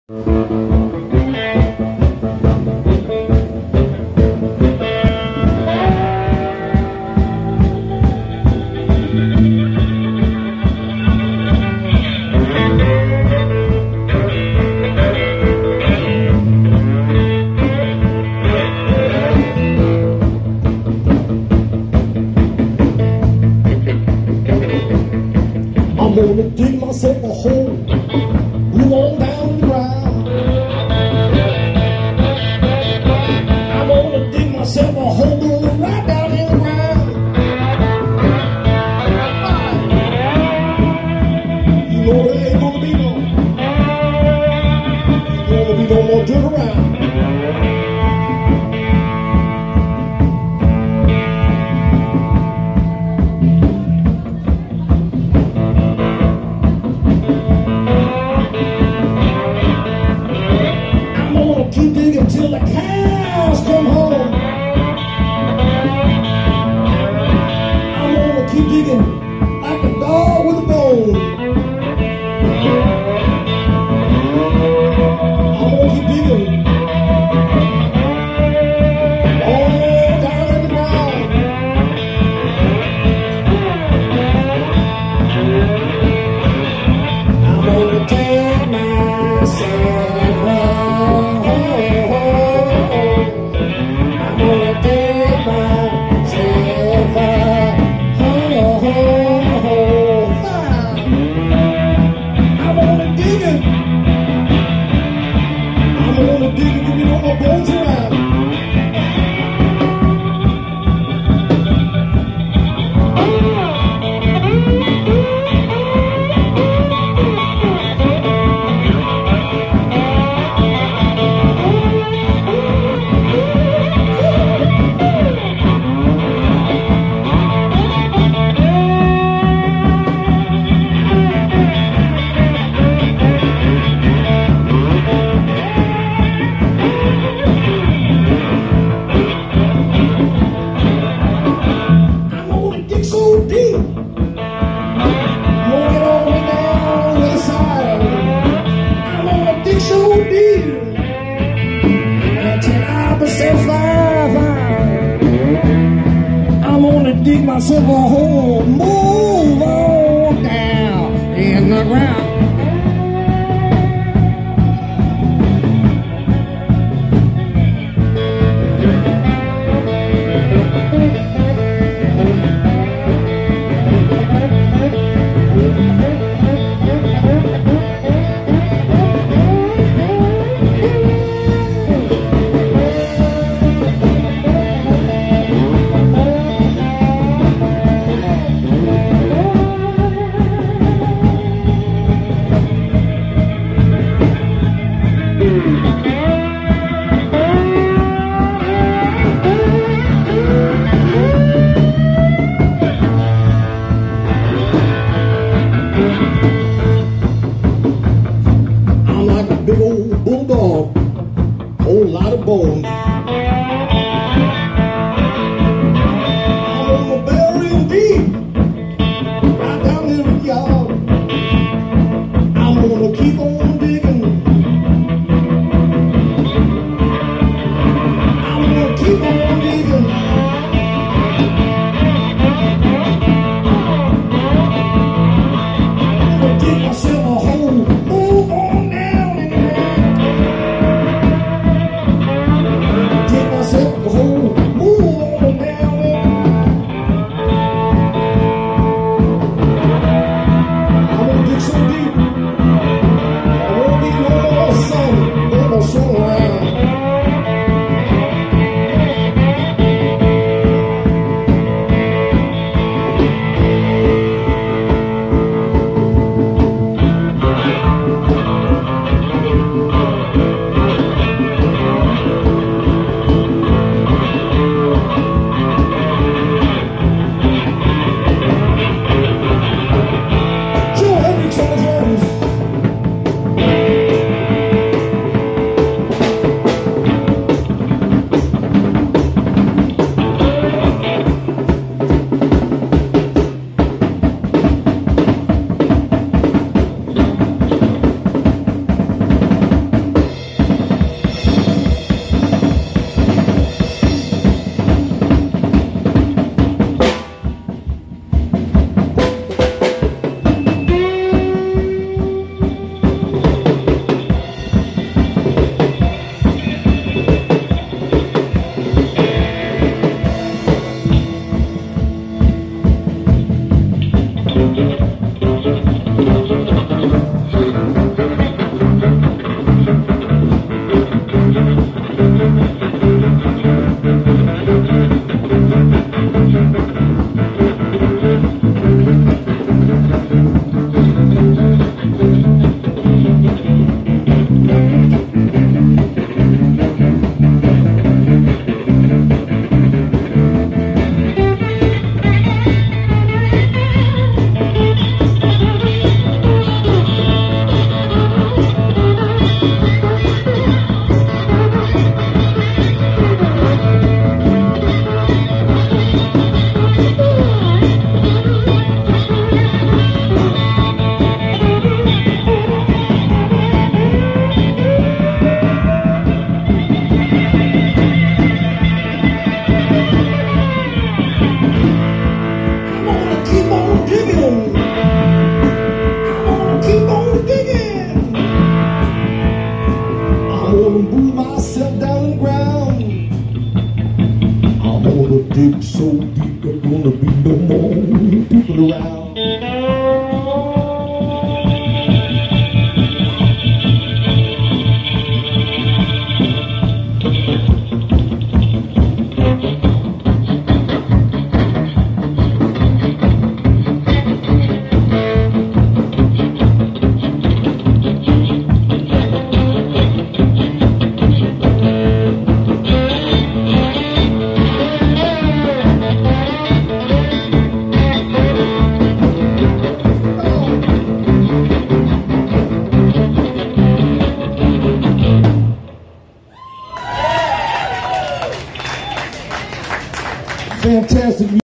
I'm gonna dig myself a hole, move on down the ground. I'm gonna dig myself a hole, going right down in the ground. You know there ain't gonna be no more dirt around. Keep digging till the cows come home. I'm gonna keep digging like a dog with a bone. I'm gonna keep digging all down in the ground. I'm gonna tear myself up. Bones around. I'm gonna dig myself a hole, move on down in the ground. I'm like a big old bulldog, whole lot of bones. I'm gonna bury him deep, right down in the yard. I'm gonna keep on digging. I'm gonna keep on digging. I'm gonna dig myself a hole, move on down in the ground. so deep there's gonna be no more people around. Fantastic.